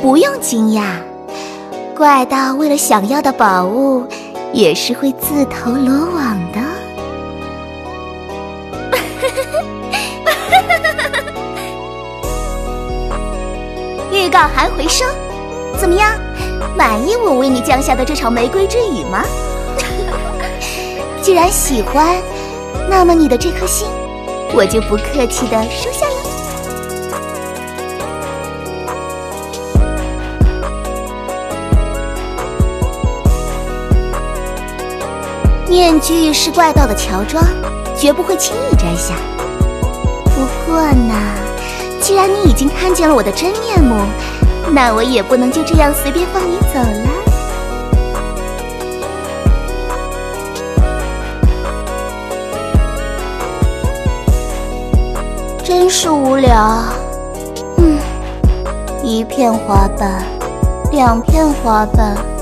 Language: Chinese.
不用惊讶，怪盗为了想要的宝物，也是会自投罗网的。预告函回收，怎么样？满意我为你降下的这场玫瑰之雨吗？既然喜欢，那么你的这颗心，我就不客气地收下了。面具是怪盗的乔装，绝不会轻易摘下。不过呢，既然你已经看见了我的真面目，那我也不能就这样随便放你走了。真是无聊。一片花瓣，2片花瓣。